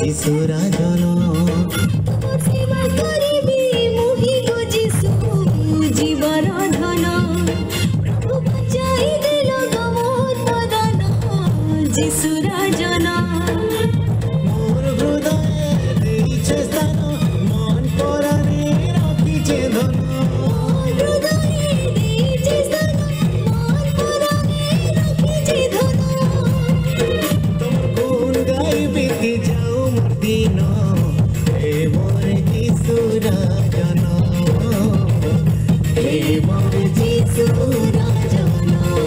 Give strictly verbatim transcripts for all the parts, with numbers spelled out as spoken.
যিশুরাজন সেবা করিবি মোহি গো যিশু জীবর ধন প্রভু বচাই দিল গো মোর পরাণ যিশুরাজন মোর হৃদয়ে দিছে স্থান মন পরাণে রাখিছে ধন হৃদয়ে দিছে স্থান মন পরাণে রাখিছে ধন তোর গুণ গাইবি কি যাও মোর দিন হে মোর যিশুরাজন হে মোর যিশুরাজন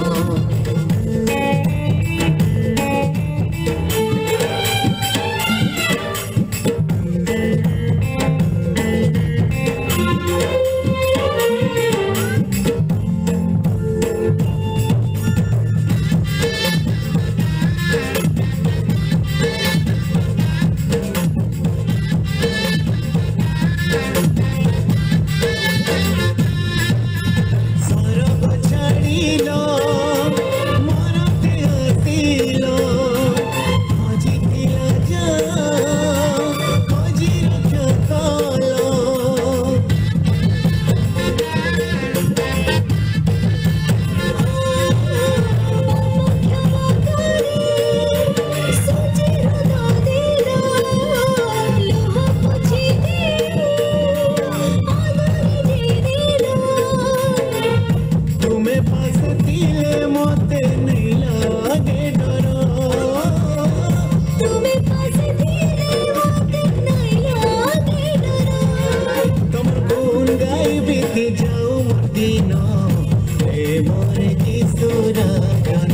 सरग छाड़िल मरते हसिल खोजिथिल जा खोजी रक्षा कल तुम्हें पास दिले मोते नहीं लागे डर तमर गुण गाइबी की जाऊ मोर दिन हे मोर যিশুরাজন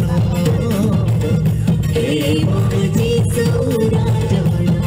हे मोर যিশুরাজন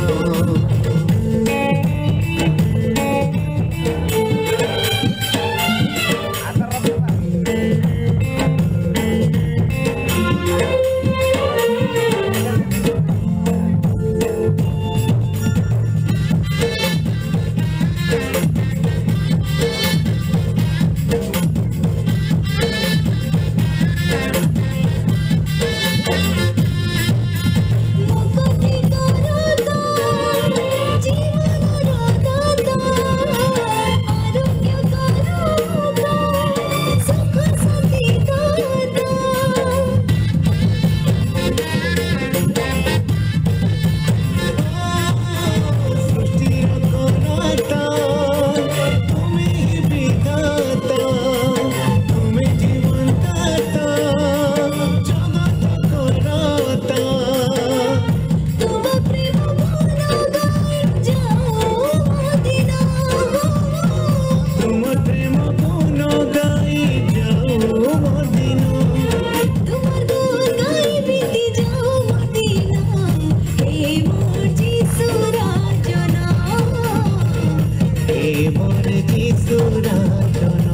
हे मोर যিশুরাজন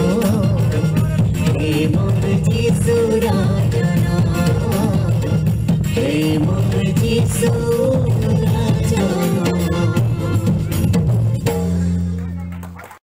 हे मोर যিশুরাজন हे मोर যিশু